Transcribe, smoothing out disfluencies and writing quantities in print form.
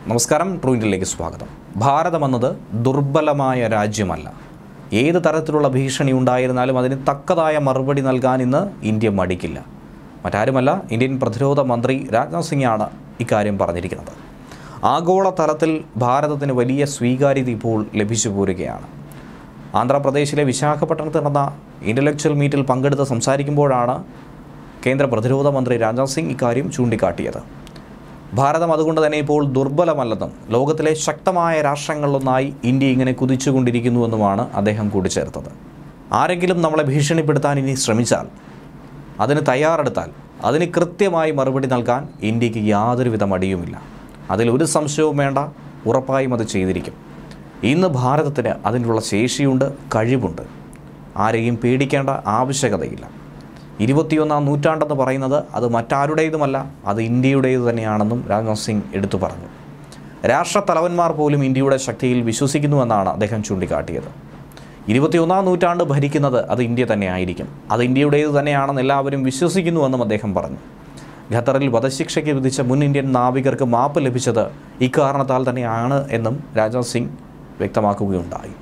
നമസ്കാരം, ട്രൂ ഇന്ത്യയിലേക്ക് സ്വാഗതം. ഭാരതമെന്നത് ദുർബലമായ രാജ്യമല്ല. ഏത് തരത്തിലുള്ള ഭീഷണി ഉണ്ടായിരുന്നാലും അതിന് തക്കതായ മറുപടി നൽകാൻ ഇന്ന് ഇന്ത്യ മടിക്കില്ല. മറ്റാരുമല്ല, ഇന്ത്യൻ പ്രതിരോധ മന്ത്രി രാജ്നാഥ് സിംഗാണ് ഇക്കാര്യം പറഞ്ഞിരിക്കുന്നത്. ആഗോള തലത്തിൽ ഭാരതത്തിന് വലിയ സ്വീകാര്യത ഇപ്പോൾ ലഭിച്ചു പോരുകയാണ്. ആന്ധ്രാപ്രദേശിലെ വിശാഖപട്ടണത്ത് നടന്ന ഇൻ്റലക്ച്വൽ മീറ്റിൽ പങ്കെടുത്ത് സംസാരിക്കുമ്പോഴാണ് കേന്ദ്ര പ്രതിരോധ മന്ത്രി രാജ്നാഥ് സിംഗ് ഇക്കാര്യം ചൂണ്ടിക്കാട്ടിയത്. ഭാരതം അതുകൊണ്ട് തന്നെ ഇപ്പോൾ ദുർബലമല്ലെന്നും ലോകത്തിലെ ശക്തമായ രാഷ്ട്രങ്ങളിലൊന്നായി ഇന്ത്യ ഇങ്ങനെ കുതിച്ചുകൊണ്ടിരിക്കുന്നുവെന്നുമാണ് അദ്ദേഹം കൂട്ടിച്ചേർത്തത്. ആരെങ്കിലും നമ്മളെ ഭീഷണിപ്പെടുത്താൻ ഇനി ശ്രമിച്ചാൽ, അതിന് തയ്യാറെടുത്താൽ അതിന് കൃത്യമായി മറുപടി നൽകാൻ ഇന്ത്യക്ക് യാതൊരുവിധ മടിയുമില്ല. അതിലൊരു സംശയവും വേണ്ട, ഉറപ്പായും അത് ചെയ്തിരിക്കും. ഇന്ന് ഭാരതത്തിന് അതിനുള്ള ശേഷിയുണ്ട്, കഴിവുണ്ട്. ആരെയും പേടിക്കേണ്ട ആവശ്യകതയില്ല. 21ാം നൂറ്റാണ്ടെന്ന് പറയുന്നത് അത് മറ്റാരുടേതുമല്ല, അത് ഇന്ത്യയുടേത് തന്നെയാണെന്നും രാജ്നാഥ് സിംഗ് എടുത്തു പറഞ്ഞു. രാഷ്ട്രത്തലവന്മാർ പോലും ഇന്ത്യയുടെ ശക്തിയിൽ വിശ്വസിക്കുന്നുവെന്നാണ് അദ്ദേഹം ചൂണ്ടിക്കാട്ടിയത്. 21ാം നൂറ്റാണ്ട് ഭരിക്കുന്നത് അത് ഇന്ത്യ തന്നെ ആയിരിക്കും, അത് ഇന്ത്യയുടേത് തന്നെയാണെന്ന് എല്ലാവരും വിശ്വസിക്കുന്നുവെന്നും അദ്ദേഹം പറഞ്ഞു. ഖത്തറിൽ വധശിക്ഷയ്ക്ക് വിധിച്ച മുൻ ഇന്ത്യൻ നാവികർക്ക് മാപ്പ് ലഭിച്ചത് ഇക്കാരണത്താൽ തന്നെയാണ് എന്നും രാജ്നാഥ് സിംഗ് വ്യക്തമാക്കുകയുണ്ടായി.